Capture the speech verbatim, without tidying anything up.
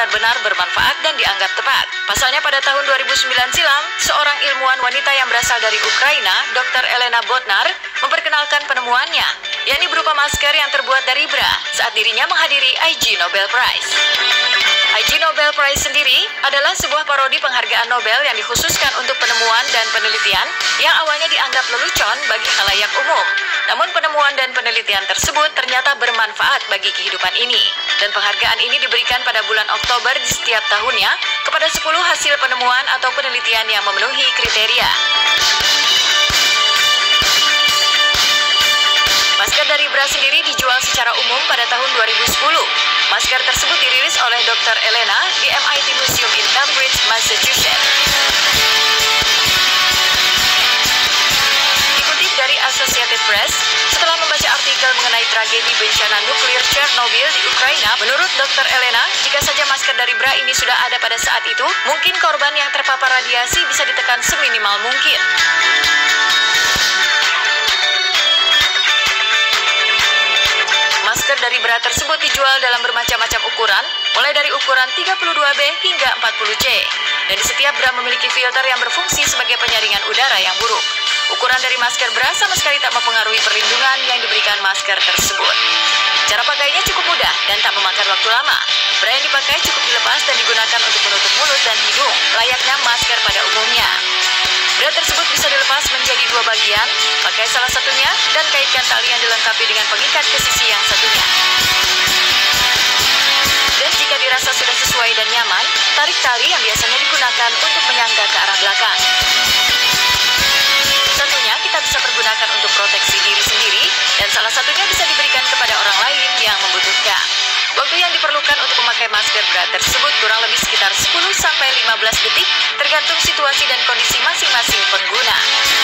benar-benar bermanfaat dan dianggap tepat. Pasalnya pada tahun dua ribu sembilan silam, seorang ilmuwan wanita yang berasal dari Ukraina, dokter Elena Bodnar, memperkenalkan penemuannya, yakni berupa masker yang terbuat dari bra saat dirinya menghadiri I G Nobel Prize. I G Nobel Prize sendiri adalah sebuah parodi penghargaan Nobel yang dikhususkan untuk penemuan dan penelitian yang awalnya dianggap lelucon bagi khalayak umum. Namun penemuan dan penelitian tersebut ternyata bermanfaat bagi kehidupan ini. Dan penghargaan ini diberikan pada bulan Oktober di setiap tahunnya kepada sepuluh hasil penemuan atau penelitian yang memenuhi kriteria. Masker dari bra sendiri dijual secara umum pada tahun dua ribu sepuluh. Masker tersebut dirilis oleh dokter Elena di M I T Museum in Cambridge, Massachusetts. Dikutip dari Associated Press, setelah membaca artikel mengenai tragedi bencana nuklir Chernobyl di Ukraina, menurut dokter Elena, jika saja masker dari bra ini sudah ada pada saat itu, mungkin korban yang terpapar radiasi bisa ditekan seminimal mungkin. Masker dari bra tersebut dijual dalam bermacam-macam ukuran, mulai dari ukuran tiga puluh dua B hingga empat puluh C. Dan di setiap bra memiliki filter yang berfungsi sebagai penyaringan udara yang buruk. Ukuran dari masker bra sama sekali tak mempengaruhi perlindungan yang diberikan masker tersebut. Cara pakainya cukup mudah dan tak memakan waktu lama. Bra yang dipakai cukup dilepas dan digunakan untuk menutup mulut dan hidung, layaknya masker pada umumnya. Bra tersebut bisa dilepas menjadi dua bagian, pakai salah satunya, dan kaitkan tali yang dilengkapi dengan pengikat ke sisi yang satunya. Dan jika dirasa sudah sesuai dan nyaman, tarik tali yang biasanya digunakan untuk menyangga ke arah belakang. Tentunya kita bisa pergunakan untuk proteksi diri sendiri, dan salah satunya bisa diberikan kepada orang lain yang membutuhkan. Waktu yang diperlukan untuk memakai masker bra tersebut kurang lebih sekitar sepuluh sampai lima belas detik, tergantung situasi dan kondisi masing-masing pengguna.